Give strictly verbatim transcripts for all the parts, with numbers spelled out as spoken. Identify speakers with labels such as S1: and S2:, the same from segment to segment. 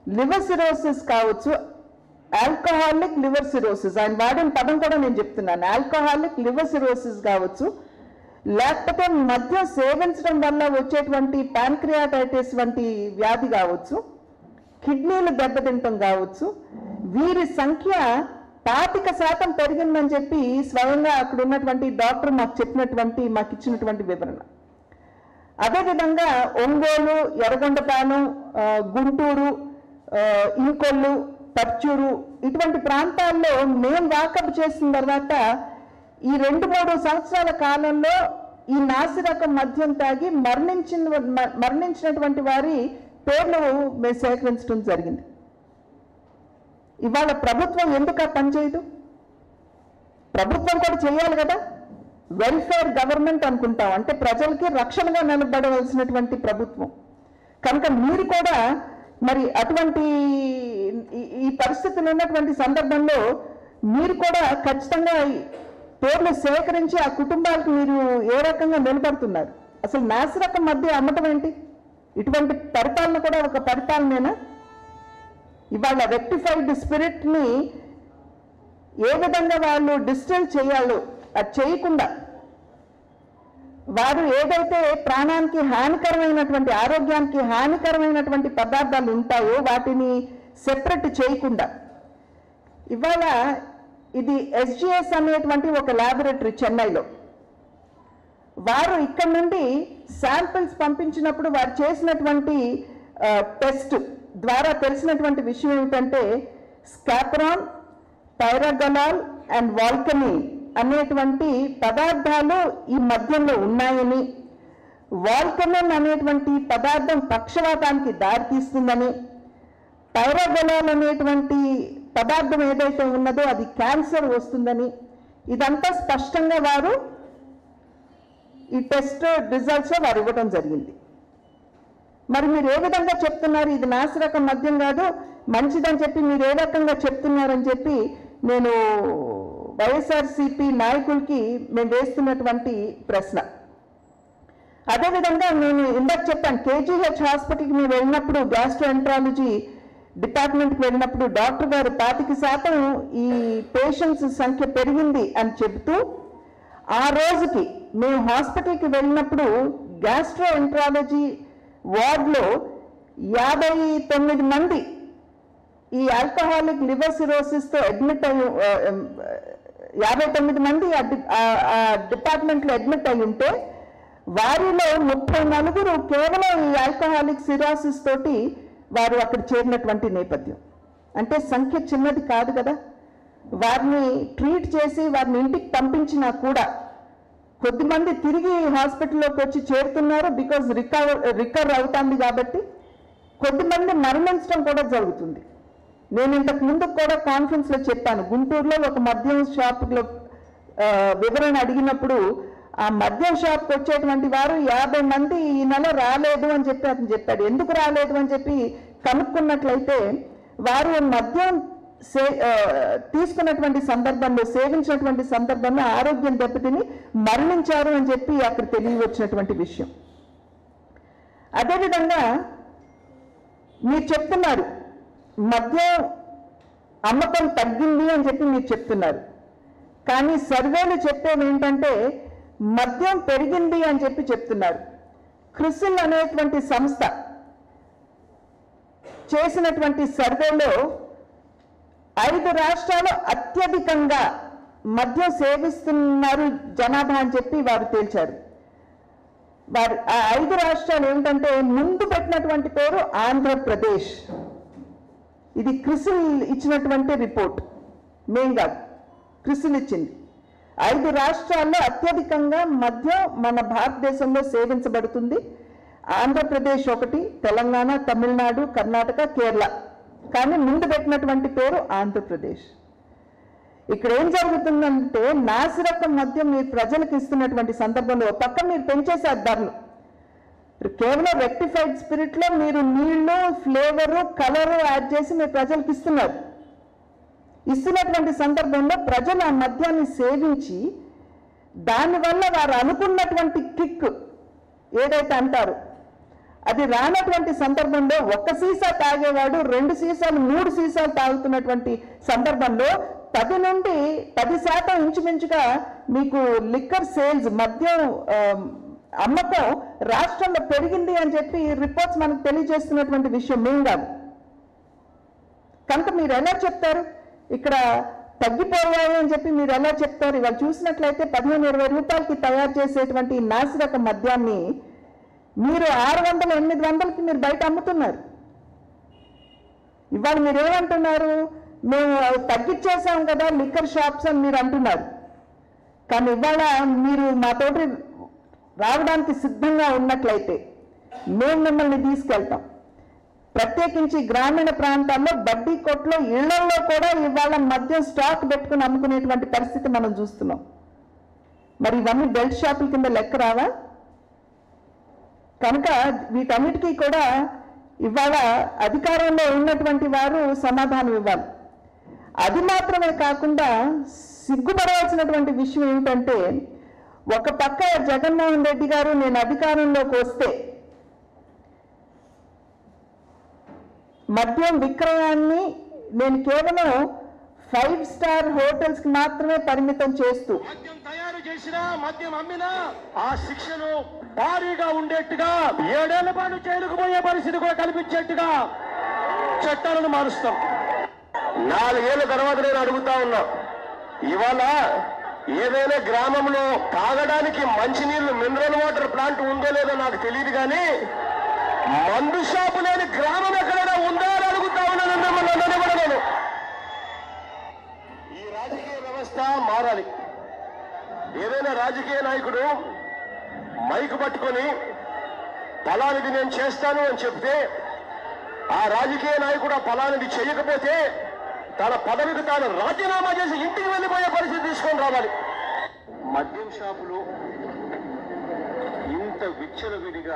S1: Liver cirrhosis కావచ్చు, alcoholic liver cirrhosis, ఆయన వాడిన పదం కూడా నేను చెప్తున్నాను, ఆల్కహాలిక్ లివర్ సిరోసిస్ కావచ్చు, లేకపోతే మద్యం సేవించడం వల్ల వచ్చేటువంటి ప్యాన్క్రియాటైటిస్ వంటి వ్యాధి కావచ్చు, కిడ్నీలు దెబ్బతింటం కావచ్చు, వీరి సంఖ్య పాతిక శాతం పెరిగిందని చెప్పి స్వయంగా అక్కడ ఉన్నటువంటి డాక్టర్ మాకు చెప్పినటువంటి మాకు ఇచ్చినటువంటి వివరణ. అదేవిధంగా ఒంగోలు, ఎర్రగొండపాలెం, గుంటూరు, ఇంకొల్లు, పర్చూరు ఇటువంటి ప్రాంతాల్లో మేము వాకప్ చేసిన తర్వాత ఈ రెండు మూడు సంవత్సరాల కాలంలో ఈ నాసిరకం మద్యం తాగి మరణించిన మరణించినటువంటి వారి పేర్లు మేము సేకరించడం జరిగింది. ఇవాళ ప్రభుత్వం ఎందుకు పనిచేయదు? ప్రభుత్వం కూడా చేయాలి కదా. వెల్ఫేర్ గవర్నమెంట్ అనుకుంటాం, అంటే ప్రజలకి రక్షణగా నిలబడవలసినటువంటి ప్రభుత్వం. కనుక మీరు కూడా మరి అటువంటి ఈ పరిస్థితులు ఉన్నటువంటి సందర్భంలో మీరు కూడా ఖచ్చితంగా పేర్లు సేకరించి ఆ కుటుంబాలకు మీరు ఏ రకంగా నిలబడుతున్నారు? అసలు నాసిరకం మధ్య అమ్మటం ఏంటి? ఇటువంటి పరిపాలన కూడా ఒక పరిపాలనేనా? ఇవాళ రెక్టిఫైడ్ స్పిరిట్ని ఏ విధంగా వాళ్ళు డిస్టిల్ చేయాలో అది చేయకుండా వారు ఏదైతే ప్రాణానికి హానికరమైనటువంటి, ఆరోగ్యానికి హానికరమైనటువంటి పదార్థాలు ఉంటాయో వాటిని సెపరేట్ చేయకుండా, ఇవాళ ఇది ఎస్జిఎస్ అనేటువంటి ఒక ల్యాబొరేటరీ చెన్నైలో, వారు ఇక్కడ నుండి శాంపిల్స్ పంపించినప్పుడు వారు చేసినటువంటి టెస్ట్ ద్వారా తెలిసినటువంటి విషయం ఏమిటంటే స్కాప్రాన్, పైరాగలాల్ అండ్ వాల్కమిన్ అనేటువంటి పదార్థాలు ఈ మద్యంలో ఉన్నాయని, వాల్కమిన్ అనేటువంటి పదార్థం పక్షవాతానికి దారితీస్తుందని, పైరాగలాల్ అనేటువంటి పదార్థం ఏదైతే ఉన్నదో అది క్యాన్సర్ వస్తుందని, ఇదంతా స్పష్టంగా వారు ఈ టెస్ట్ రిజల్ట్స్లో వారు ఇవ్వడం జరిగింది. మరి మీరు ఏ విధంగా చెప్తున్నారు ఇది నాసిరకం మద్యం కాదు మంచిదని చెప్పి మీరు ఏ రకంగా చెప్తున్నారని చెప్పి నేను వైఎస్ఆర్సీపీ నాయకులకి మేము వేస్తున్నటువంటి ప్రశ్న. అదేవిధంగా నేను ఇందాక చెప్పాను, కేజీహెచ్ హాస్పిటల్కి మేము వెళ్ళినప్పుడు గ్యాస్ట్రోఎంట్రాలజీ డిపార్ట్మెంట్కి వెళ్ళినప్పుడు డాక్టర్ గారు పాతిక శాతం ఈ పేషెంట్స్ సంఖ్య పెరిగింది అని చెబుతూ, ఆ రోజుకి మేము హాస్పిటల్కి వెళ్ళినప్పుడు గ్యాస్ట్రోఎంట్రాలజీ వార్డులో యాభై తొమ్మిది మంది ఈ ఆల్కహాలిక్ లివర్ సిరోసిస్తో అడ్మిట్ అయ్యి యాభై తొమ్మిది మంది ఆ డిపార్ట్మెంట్లో అడ్మిట్ అయి ఉంటే వారిలో ముప్పై నలుగురు కేవలం ఈ ఆల్కహాలిక్ సిరోసిస్ తోటి వారు అక్కడ చేరినటువంటి నేపథ్యం. అంటే సంఖ్య చిన్నది కాదు కదా. వారిని ట్రీట్ చేసి వారిని ఇంటికి పంపించినా కూడా కొద్దిమంది తిరిగి హాస్పిటల్లోకి వచ్చి చేరుతున్నారు, బికాజ్ రికవర్ రికవర్ అవుతుంది కాబట్టి. కొద్దిమంది మరణించడం కూడా జరుగుతుంది. నేను ఇంతకు ముందు కూడా కాన్ఫరెన్స్లో చెప్పాను, గుంటూరులో ఒక మద్యం షాపులో వివరణ అడిగినప్పుడు ఆ మద్యం షాప్కి వచ్చేటువంటి వారు యాభై మంది ఈ నెల రాలేదు అని చెప్పి అతను చెప్పాడు. ఎందుకు రాలేదు అని చెప్పి కనుక్కున్నట్లయితే వారు మద్యం సే తీసుకున్నటువంటి సందర్భంలో, సేవించినటువంటి సందర్భంలో ఆరోగ్యం దెబ్బతిని మరణించారు అని చెప్పి అక్కడ తెలియవచ్చినటువంటి విషయం. అదేవిధంగా మీరు చెప్తున్నారు మద్యం అమ్మకం తగ్గింది అని చెప్పి మీరు చెప్తున్నారు, కానీ సర్వేలు చెప్పేది ఏంటంటే మద్యం పెరిగింది అని చెప్పి చెప్తున్నారు. క్రిసిల్ అనేటువంటి సంస్థ చేసినటువంటి సర్వేలో ఐదు రాష్ట్రాలు అత్యధికంగా మద్యం సేవిస్తున్నారు జనాభా అని చెప్పి వారు తేల్చారు. వారు ఆ ఐదు రాష్ట్రాలు ఏమిటంటే ముందు పెట్టినటువంటి పేరు ఆంధ్రప్రదేశ్. ఇది క్రిసిల్ ఇచ్చినటువంటి రిపోర్ట్, మేం కాదు, క్రిసిల్ ఇచ్చింది. ఐదు రాష్ట్రాల్లో అత్యధికంగా మద్యం మన భారతదేశంలో సేవించబడుతుంది. ఆంధ్రప్రదేశ్ ఒకటి, తెలంగాణ, తమిళనాడు, కర్ణాటక, కేరళ. కానీ ముందు పెట్టినటువంటి పేరు ఆంధ్రప్రదేశ్. ఇక్కడ ఏం జరుగుతుందంటే నాసిరకం మద్యం మీరు ప్రజలకు ఇస్తున్నటువంటి సందర్భంలో పక్క మీరు పెంచేసారు ధరలు. కేవలం రెక్టిఫైడ్ స్పిరిట్లో మీరు నీళ్లు, ఫ్లేవరు, కలరు యాడ్ చేసి మీరు ప్రజలకు ఇస్తున్నారు. ఇస్తున్నటువంటి సందర్భంలో ప్రజలు ఆ మద్యాన్ని సేవించి దానివల్ల వారు అనుకున్నటువంటి కిక్ ఏదైతే అంటారు అది రానటువంటి సందర్భంలో ఒక్క సీసా తాగేవాడు రెండు సీసాలు మూడు సీసాలు తాగుతున్నటువంటి సందర్భంలో పది నుండి పది శాతం ఇంచుమించుగా మీకు లిక్కర్ సేల్స్ మద్యం అమ్మకం రాష్ట్రంలో పెరిగింది అని చెప్పి రిపోర్ట్స్ మనకు తెలియజేస్తున్నటువంటి విషయం మేము కాదు. కనుక మీరు ఎలా చెప్తారు ఇక్కడ తగ్గిపోయాయి అని చెప్పి మీరు ఎలా చెప్తారు? ఇవాళ చూసినట్లయితే పదిహేను ఇరవై రూపాయలకి తయారు చేసేటువంటి నాసిరక మద్యాన్ని మీరు ఆరు వందల ఎనిమిది వందలకి మీరు బయట అమ్ముతున్నారు. ఇవాళ మీరు ఏమంటున్నారు? మేము తగ్గించేసాం కదా లిక్కర్ షాప్స్ అని మీరు అంటున్నారు. కానీ ఇవాళ మీరు మాతోటి రావడానికి సిద్ధంగా ఉన్నట్లయితే మేము మిమ్మల్ని తీసుకెళ్తాం. ప్రత్యేకించి గ్రామీణ ప్రాంతాల్లో బడ్డీ కొట్లో ఇళ్లలో కూడా ఇవాళ మద్యం స్టాక్ పెట్టుకుని అమ్ముకునేటువంటి పరిస్థితి మనం చూస్తున్నాం. మరి ఇవన్నీ బెల్ట్ షాపుల కింద లెక్క రావా? కనుక వీటన్నిటికీ కూడా ఇవాళ అధికారంలో ఉన్నటువంటి వారు సమాధానం ఇవ్వాలి. అది మాత్రమే కాకుండా సిగ్గుపడవలసినటువంటి విషయం ఏమిటంటే, ఒక పక్క జగన్మోహన్ రెడ్డి గారు నేను అధికారంలోకి వస్తే మద్యం విక్రయాన్ని నేను కేవలం ఫైవ్ స్టార్ హోటల్స్ కి మాత్రమే పరిమితం చేస్తూ
S2: మద్యం తయారు చేసినా మద్యం అమ్మినా ఆ శిక్షను భారీగా ఉండేట్టుగా ఏడేళ్ల పాటు జైలుకు పోయే పరిస్థితి కూడా కల్పించేట్టుగా చట్టాలను మారుస్తాం. నాలుగేళ్ల తర్వాత నేను అడుగుతా ఉన్నా, ఇవాళ ఏదైనా గ్రామంలో తాగడానికి మంచినీళ్లు మినరల్ వాటర్ ప్లాంట్ ఉందో లేదో నాకు తెలియదు, కానీ మందు షాపు లేని గ్రామం ఎక్కడైనా ఉందా అని అడుగుతా ఉన్నాను. మిమ్మల్ని కూడా నేను ఈ రాజకీయ వ్యవస్థ మారాలి. ఏదైనా రాజకీయ నాయకుడు మైకు పట్టుకొని ఫలానిది నేను చేస్తాను అని చెప్తే ఆ రాజకీయ నాయకుడు ఆ ఫలానిది చేయకపోతే తన పదవికి తాను రాజీనామా చేసి ఇంటికి వెళ్ళిపోయే పరిస్థితి తీసుకొని రావాలి. మద్యం షాపులు ఇంత విచ్చలవిడిగా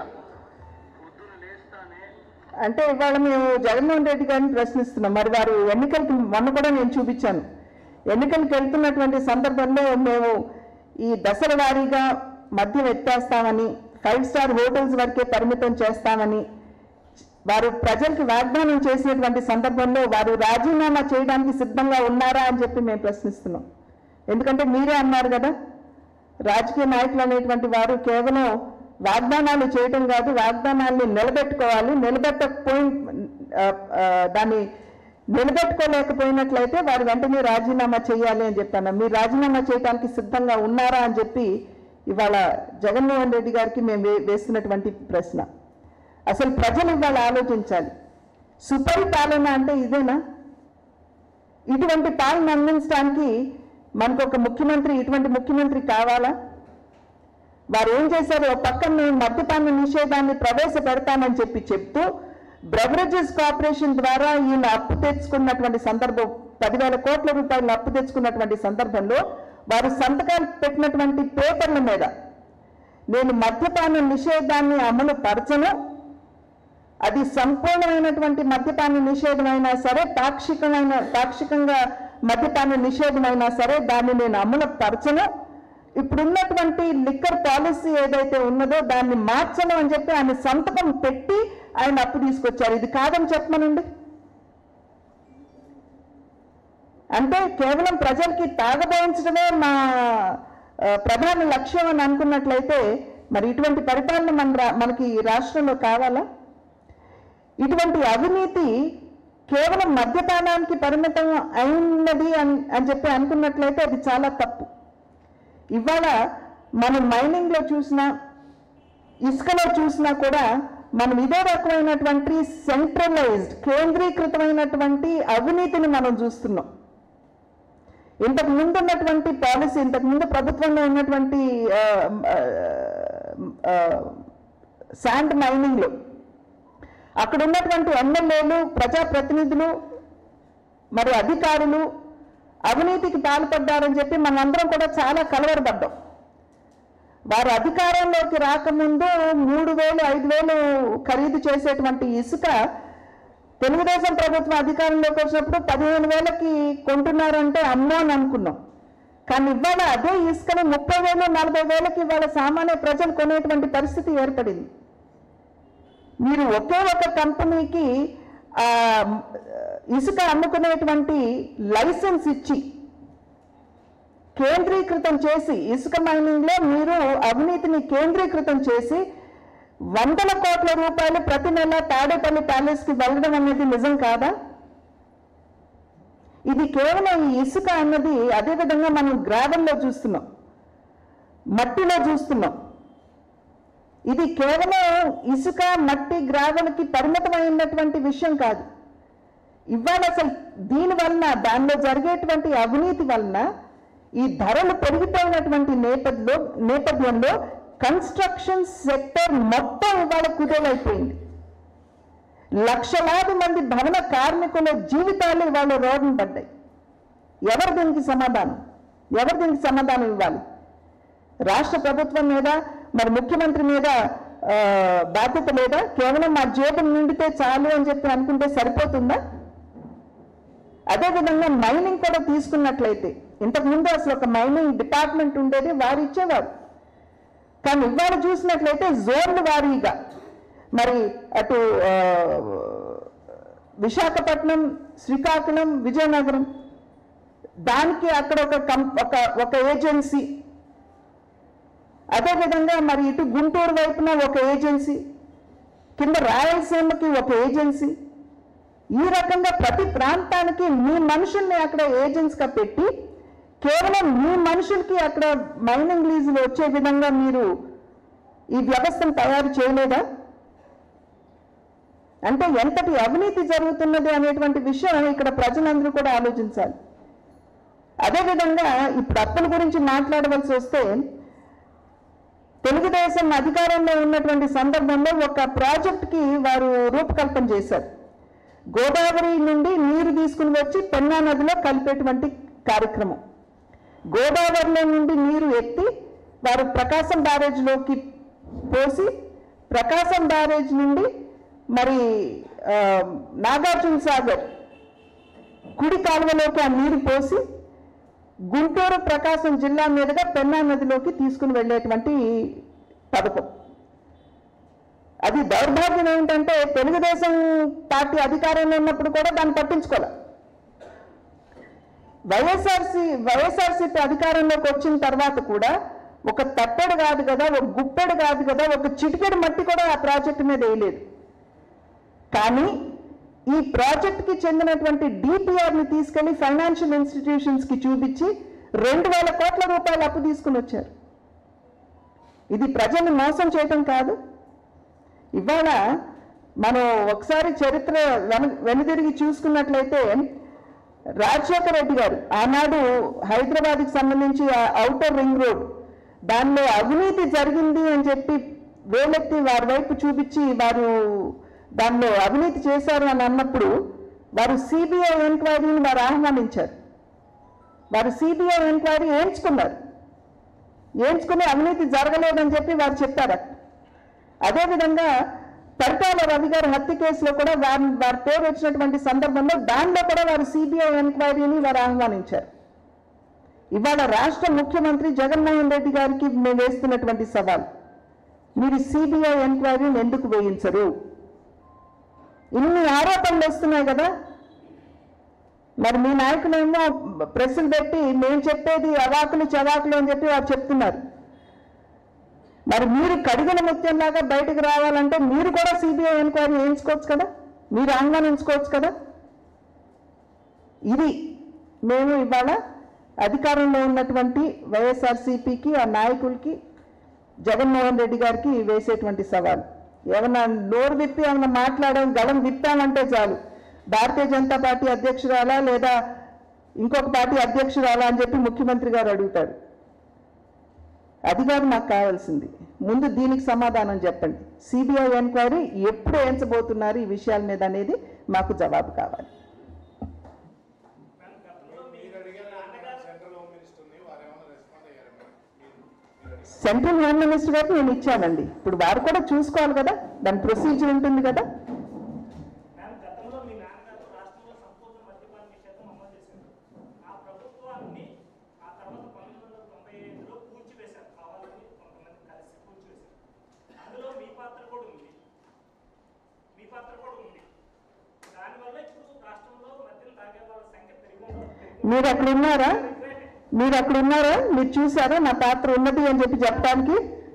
S1: అంటే ఇవాళ మేము జగన్మోహన్ రెడ్డి గారిని ప్రశ్నిస్తున్నాం. మరి వారు ఎన్నికలకి మొన్న కూడా నేను చూపించాను, ఎన్నికలకు వెళ్తున్నటువంటి సందర్భంలో మేము ఈ దశల వారీగా మద్యం ఎత్తేస్తామని, ఫైవ్ స్టార్ హోటల్స్ వరకే పరిమితం చేస్తామని వారు ప్రజలకు వాగ్దానం చేసినటువంటి సందర్భంలో వారు రాజీనామా చేయడానికి సిద్ధంగా ఉన్నారా అని చెప్పి మేము ప్రశ్నిస్తున్నాం. ఎందుకంటే మీరే అన్నారు కదా, రాజకీయ నాయకులు అనేటువంటి వారు కేవలం వాగ్దానాలు చేయటం కాదు, వాగ్దానాన్ని నిలబెట్టుకోవాలి. నిలబెట్టకపోయి దాన్ని నిలబెట్టుకోలేకపోయినట్లయితే వారు వెంటనే రాజీనామా చేయాలి అని చెప్పాను. మీరు రాజీనామా చేయడానికి సిద్ధంగా ఉన్నారా అని చెప్పి ఇవాళ జగన్మోహన్ రెడ్డి గారికి మేము వేస్తున్నటువంటి ప్రశ్న. అసలు ప్రజలు ఇవాళ ఆలోచించాలి, సుపరిపాలన అంటే ఇదేనా? ఇటువంటి పాలన అందించడానికి మనకు ఒక ముఖ్యమంత్రి, ఇటువంటి ముఖ్యమంత్రి కావాలా? వారు ఏం చేశారు? ఒక పక్కన మద్యపాన నిషేధాన్ని ప్రవేశపెడతామని చెప్పి చెప్తూ బ్రెవరేజెస్ కార్పొరేషన్ ద్వారా ఈయన అప్పు తెచ్చుకున్నటువంటి సందర్భం, పదివేల కోట్ల రూపాయలు అప్పు తెచ్చుకున్నటువంటి సందర్భంలో వారు సంతకాలు పెట్టినటువంటి పేపర్ల మీద నేను మద్యపాన నిషేధాన్ని అమలు పరచను, అది సంపూర్ణమైనటువంటి మద్యపాన నిషేధమైనా సరే, పాక్షికమైన పాక్షికంగా మద్యపాన నిషేధమైనా సరే దాన్ని నేను అమలు పరచను, ఇప్పుడున్నటువంటి లిక్కర్ పాలసీ ఏదైతే ఉన్నదో దాన్ని మార్చను అని చెప్పి ఆయన సంతకం పెట్టి ఆయన అప్పు తీసుకొచ్చారు. ఇది కాదని చెప్పమనండి. అంటే కేవలం ప్రజలకి తాగబోయించడమే మా ప్రధాన లక్ష్యం అని అనుకున్నట్లయితే మరి ఇటువంటి పరిపాలన మన మనకి రాష్ట్రంలో కావాలా? ఇటువంటి అవినీతి కేవలం మద్యపానానికి పరిమితం అయినది అని చెప్పి అనుకున్నట్లయితే అది చాలా తప్పు. ఇవాళ మనం మైనింగ్లో చూసినా, ఇసుకలో చూసినా కూడా మనం ఇదే రకమైనటువంటి సెంట్రలైజ్డ్ కేంద్రీకృతమైనటువంటి అవినీతిని మనం చూస్తున్నాం. ఇంతకు ముందు ఉన్నటువంటి పాలసీ, ఇంతకు ముందు ప్రభుత్వంలో ఉన్నటువంటి శాండ్ మైనింగ్లో అక్కడ ఉన్నటువంటి ఎమ్మెల్యేలు, ప్రజాప్రతినిధులు మరి అధికారులు అవినీతికి పాల్పడ్డారని చెప్పి మనందరం కూడా చాలా కలవరపడ్డాం. వారు అధికారంలోకి రాకముందు మూడు వేలు ఐదు వేలు ఖరీదు చేసేటువంటి ఇసుక తెలుగుదేశం ప్రభుత్వం అధికారంలోకి వచ్చినప్పుడు పదిహేను వేలకి కొంటున్నారంటే అమ్మో అని అనుకున్నాం. కానీ ఇవాళ అదే ఇసుకని ముప్పై వేలు నలభై వేలకి ఇవాళ సామాన్య ప్రజలు కొనేటువంటి పరిస్థితి ఏర్పడింది. మీరు ఒకే ఒక కంపెనీకి ఇసుక అమ్ముకునేటువంటి లైసెన్స్ ఇచ్చి కేంద్రీకృతం చేసి ఇసుక మైనింగ్లో మీరు అవినీతిని కేంద్రీకృతం చేసి వందల కోట్ల రూపాయలు ప్రతి నెల తాడేపల్లి ప్యాలెస్కి వెళ్ళడం అనేది నిజం కాదా? ఇది కేవలం ఈ ఇసుక అన్నది అదేవిధంగా మనం గ్రావెల్లో చూస్తున్నాం, మట్టిలో చూస్తున్నాం. ఇది కేవలం ఇసుక మట్టి గ్రావెల్కి పరిమితమైనటువంటి విషయం కాదు. ఇవాళ అసలు దీని వలన దానిలో జరిగేటువంటి అవినీతి వలన ఈ ధరలు పెరిగిపోయినటువంటి నేపథ్యంలో నేపథ్యంలో కన్స్ట్రక్షన్ సెక్టర్ మొత్తం ఇవాళ కుదేలైపోయింది. లక్షలాది మంది భవన కార్మికుల జీవితాలు ఇవాళ రోడ్డున పడ్డాయి. ఎవరు దీనికి సమాధానం ఎవరు దీనికి సమాధానం ఇవ్వాలి? రాష్ట్ర ప్రభుత్వం మీద, మరి ముఖ్యమంత్రి మీద బాధ్యత లేదా? కేవలం మా జేబులు నిండితే చాలు అని చెప్పి అనుకుంటే సరిపోతుందా? అదేవిధంగా మైనింగ్ కూడా తీసుకున్నట్లయితే, ఇంతకుముందు అసలు ఒక మైనింగ్ డిపార్ట్మెంట్ ఉండేది, వారు ఇచ్చేవారు. కానీ ఇవాళ చూసినట్లయితే జోన్ల వారీగా మరి అటు విశాఖపట్నం, శ్రీకాకుళం, విజయనగరం దానికి అక్కడ ఒక ఒక ఒక ఏజెన్సీ, అదేవిధంగా మరి ఇటు గుంటూరు వైపున ఒక ఏజెన్సీ, కింద రాయలసీమకి ఒక ఏజెన్సీ. ఈ రకంగా ప్రతి ప్రాంతానికి మీ మనుషుల్ని అక్కడ ఏజెన్సీగా పెట్టి కేవలం మీ మనుషులకి అక్కడ మైనింగ్ లీజులు వచ్చే విధంగా మీరు ఈ వ్యవస్థను తయారు చేయలేదా? అంటే ఎంతటి అవినీతి జరుగుతున్నది అనేటువంటి విషయం ఇక్కడ ప్రజలందరూ కూడా ఆలోచించాలి. అదేవిధంగా ఇప్పుడు అప్పుల గురించి మాట్లాడవలసి వస్తే, తెలుగుదేశం అధికారంలో ఉన్నటువంటి సందర్భంలో ఒక ప్రాజెక్టుకి వారు రూపకల్పన చేశారు. గోదావరి నుండి నీరు తీసుకుని వచ్చి పెన్నా నదిలో కలిపేటువంటి కార్యక్రమం. గోదావరిలో నుండి నీరు ఎత్తి వారు ప్రకాశం బ్యారేజ్లోకి పోసి, ప్రకాశం బ్యారేజ్ నుండి మరి నాగార్జున సాగర్ కుడి కాలువలోకి ఆ నీరు పోసి గుంటూరు, ప్రకాశం జిల్లా మీదుగా పెన్నా నదిలోకి తీసుకుని వెళ్ళేటువంటి పథకం. అది దౌర్భాగ్యం ఏంటంటే తెలుగుదేశం పార్టీ అధికారంలో ఉన్నప్పుడు కూడా దాన్ని పట్టించుకోవాలి. వైఎస్ఆర్సీ వైఎస్ఆర్సీపీ అధికారంలోకి వచ్చిన తర్వాత కూడా ఒక తట్టెడు కాదు కదా, ఒక గుప్పెడు కాదు కదా, ఒక చిటికెడు మట్టి కూడా ఆ ప్రాజెక్టు మీద వేయలేదు. కానీ ఈ ప్రాజెక్టుకి చెందినటువంటి డిపిఆర్ని తీసుకెళ్లి ఫైనాన్షియల్ ఇన్స్టిట్యూషన్స్కి చూపించి రెండు వేల కోట్ల రూపాయలు అప్పు తీసుకుని వచ్చారు. ఇది ప్రజల్ని మోసం చేయటం కాదు. ఇవాళ మనం ఒకసారి చరిత్ర వెనుదిరిగి చూసుకున్నట్లయితే, రాజశేఖర రెడ్డి గారు ఆనాడు హైదరాబాద్కి సంబంధించి ఔటర్ రింగ్ రోడ్ దానిలో అవినీతి జరిగింది అని చెప్పి వేలెత్తి వారి వైపు చూపించి వారు దానిలో అవినీతి చేశారు అని అన్నప్పుడు వారు సిబిఐ ఎంక్వైరీని వారు ఆహ్వానించారు. వారు సిబిఐ ఎంక్వైరీ వేయించుకున్నారు. వేయించుకుని అవినీతి జరగలేదని చెప్పి వారు చెప్పారు. అదేవిధంగా పరిటాల రవి గారి హత్య కేసులో కూడా వారి వారి పేరు వచ్చినటువంటి సందర్భంలో దానిలో కూడా వారు సిబిఐ ఎంక్వైరీని వారు ఆహ్వానించారు. ఇవాళ రాష్ట్ర ముఖ్యమంత్రి జగన్మోహన్ రెడ్డి గారికి మేము వేస్తున్నటువంటి సవాల్, మీరు సిబిఐ ఎంక్వైరీని ఎందుకు వేయించరు? ఇన్ని ఆరోపణలు వస్తున్నాయి కదా. మరి మీ నాయకులేమో ప్రెస్సులు పెట్టి మేము చెప్పేది అవాకులు చవాకులు అని చెప్పి వారు చెప్తున్నారు. మరి మీరు కడిగిన ముత్యంలాగా బయటకు రావాలంటే మీరు కూడా సిబిఐ ఎంక్వైరీ వేయించుకోవచ్చు కదా, మీరు ఆహ్వానించుకోవచ్చు కదా. ఇది మేము ఇవాళ అధికారంలో ఉన్నటువంటి వైఎస్ఆర్సీపీకి, ఆ నాయకులకి, జగన్మోహన్ రెడ్డి గారికి వేసేటువంటి సవాల్. ఏమన్నా నోరు విప్పి ఏమన్నా మాట్లాడాం, గళం విప్పామంటే చాలు భారతీయ జనతా పార్టీ అధ్యక్షురాలా లేదా ఇంకొక పార్టీ అధ్యక్షురాలా అని చెప్పి ముఖ్యమంత్రి గారు అడుగుతారు. అది కాదు మాకు కావాల్సింది. ముందు దీనికి సమాధానం చెప్పండి. సిబిఐ ఎంక్వైరీ ఎప్పుడు వేయించబోతున్నారు ఈ విషయాల మీద అనేది మాకు జవాబు కావాలి. సెంట్రల్ హోమ్ మినిస్టర్ గారికి నేను ఇచ్చానండి. ఇప్పుడు వారు కూడా చూసుకోవాలి కదా, దాని ప్రొసీజర్ ఉంటుంది కదా. మీరు అక్కడ ఉన్నారా మీరు అక్కడ ఉన్నారా మీరు చూసారా నా పాత్ర ఉన్నది అని చెప్పి చెప్పడానికి?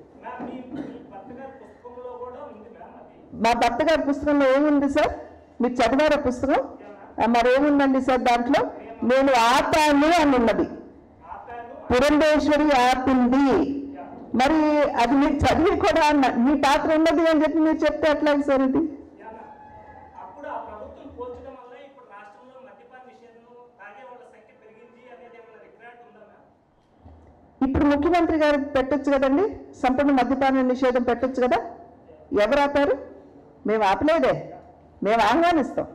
S1: మా భర్త గారి పుస్తకంలో ఏముంది సార్? మీరు చదివారా పుస్తకం? మరేముందండి సార్ దాంట్లో? నేను ఆపాను అని ఉన్నది, పురంధేశ్వరి ఆపింది. మరి అది మీరు చదివి కూడా మీ పాత్ర ఉన్నది అని చెప్పి మీరు చెప్తే ఎట్లా సార్ ఇది? ఇప్పుడు ముఖ్యమంత్రి గారు పెట్టొచ్చు కదండి, సంపూర్ణ మద్యపాన నిషేధం పెట్టొచ్చు కదా. ఎవరు ఆపారు? మేము ఆపలేదే, మేము ఆహ్వానిస్తాం.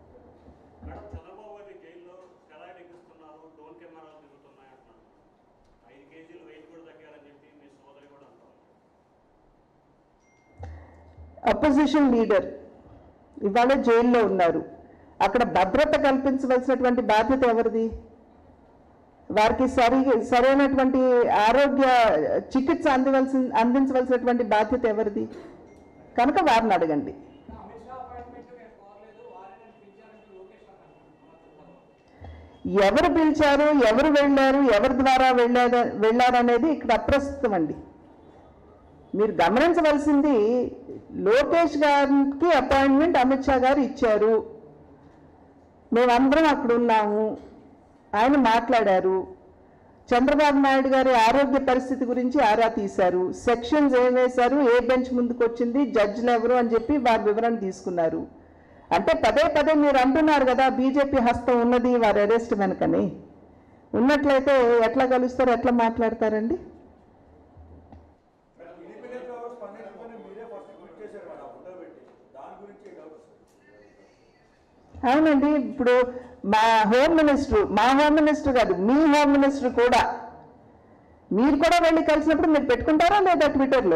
S1: అపోజిషన్ లీడర్ ఇవాళ జైల్లో ఉన్నారు. అక్కడ భద్రత కల్పించవలసినటువంటి బాధ్యత ఎవరిది? వారికి సరి సరైనటువంటి ఆరోగ్య చికిత్స అందివలసి అందించవలసినటువంటి బాధ్యత ఎవరిది? కనుక వారిని అడగండి. ఎవరు పిలిచారు, ఎవరు వెళ్ళారు, ఎవరి ద్వారా వెళ్ళారు వెళ్ళారనేది ఇక్కడ అప్రస్తుతం అండి. మీరు గమనించవలసింది, లోకేష్ గారికి అపాయింట్మెంట్ అమిత్ షా గారు ఇచ్చారు, మేమందరం అక్కడ ఉన్నాము, ఆయన మాట్లాడారు. చంద్రబాబు నాయుడు గారి ఆరోగ్య పరిస్థితి గురించి ఆరా తీశారు, సెక్షన్స్ ఏం వేశారు, ఏ బెంచ్ ముందుకు వచ్చింది, జడ్జిలు ఎవరు అని చెప్పి వారి వివరణ తీసుకున్నారు. అంటే పదే పదే మీరు అంటున్నారు కదా బీజేపీ హస్తం ఉన్నది వారి అరెస్ట్ వెనుకని. ఉన్నట్లయితే ఎట్లా కలుస్తారు, ఎట్లా మాట్లాడతారండి? అవునండి, ఇప్పుడు మా హోమ్ మినిస్టర్ మా హోమ్ మినిస్టర్ కాదు మీ హోమ్ మినిస్టర్ కూడా మీరు కూడా వెళ్ళి కలిసినప్పుడు మీరు పెట్టుకుంటారా లేదా ట్విట్టర్లో?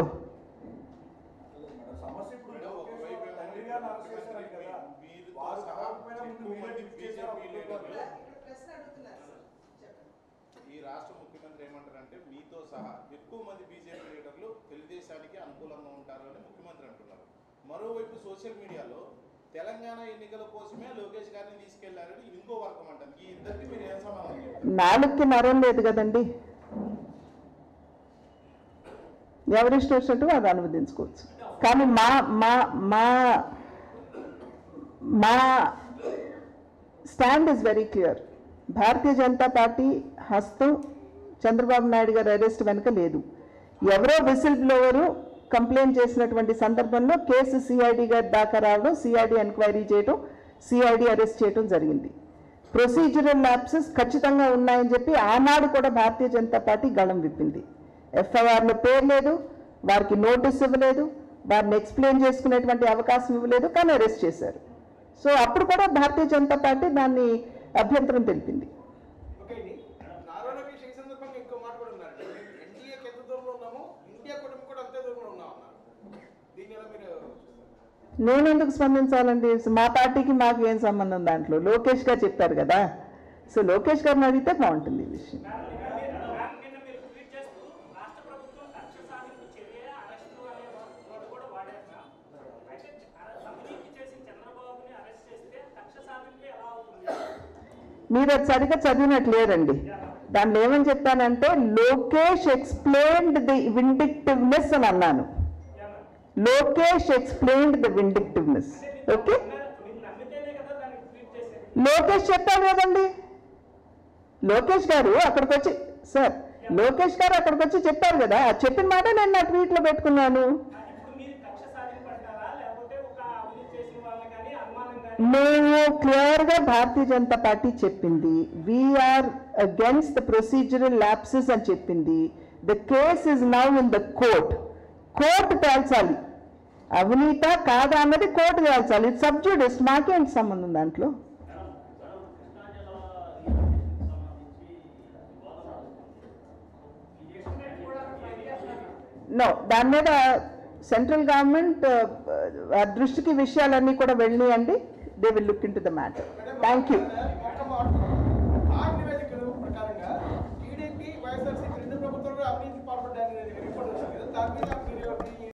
S3: ఈ రాష్ట్ర ముఖ్యమంత్రి ఏమంటారంటే మీతో సహా ఎక్కువ మంది బీజేపీ లీడర్లు తెలుగుదేశానికి అనుకూలంగా ఉంటారు అని ముఖ్యమంత్రి అంటున్నారు. మరోవైపు సోషల్ మీడియాలో తెలంగాణ ఎన్నికల కోసమే లోకేష్ గారిని తీసుకెళ్లారని ఇంకో వర్గం అంటుంది. ఈ ఇద్దరికి మీరు ఏం సమాధానం?
S1: నాలుగుకి నరం లేదు కదండి, ఎవరిష్టం వచ్చినట్టు అది అనువదించుకోవచ్చు. కానీ మా మా మా మా stand is very clear. Bharatiya Janata Party హస్తం చంద్రబాబు నాయుడు గారి అరెస్ట్ వెనుక లేదు. ఎవరో విసిల్ బ్లోవరు కంప్లైంట్ చేసినటువంటి సందర్భంలో కేసు సిఐడి గారి దాకా రావడం, సిఐడి ఎంక్వైరీ చేయడం, సిఐడి అరెస్ట్ చేయడం జరిగింది. ప్రొసీజరల్ ల్యాప్సెస్ ఖచ్చితంగా ఉన్నాయని చెప్పి ఆనాడు కూడా భారతీయ జనతా పార్టీ గళం విప్పింది. ఎఫ్ఐఆర్లో పేరు లేదు, వారికి నోటీస్ ఇవ్వలేదు, వారిని ఎక్స్ప్లెయిన్ చేసుకునేటువంటి అవకాశం ఇవ్వలేదు, కానీ అరెస్ట్ చేశారు. సో అప్పుడు కూడా భారతీయ జనతా పార్టీ దాన్ని అభ్యంతరం తెలిపింది. నేను ఎందుకు స్పందించాలండి? మా పార్టీకి మాకు ఏం సంబంధం దాంట్లో? లోకేష్ గారు చెప్పారు కదా, సో లోకేష్ గారిని అడిగితే బాగుంటుంది ఈ విషయం. మీరు అది సరిగ్గా చదివినట్లేదండి. దాంట్లో ఏమని చెప్పానంటే లోకేష్ ఎక్స్ప్లెయిన్డ్ ది విండిక్టివ్నెస్ అని అన్నాను. Lokesh explained the vindictiveness. Okay, Lokesh చెప్పారు కదండి. లోకేష్ గారు అక్కడికి వచ్చి సార్ లోకేష్ గారు అక్కడికి వచ్చి చెప్పారు కదా, చెప్పిన మాట నేను నా ట్వీట్లో పెట్టుకున్నాను. మేము క్లియర్గా భారతీయ జనతా పార్టీ చెప్పింది we're against the procedural lapses అని చెప్పింది. The case is now in the court. Court తేల్చాలి, అవినీత కాదా అన్నది కోర్టు తేల్చాలి. ఇట్ సబ్జుడిస్, మాకేంటి సంబంధం దాంట్లో? నో, దాని మీద సెంట్రల్ గవర్నమెంట్ దృష్టికి విషయాలన్నీ కూడా వెళ్ళినాయండి. They will look into the matter. Thank you.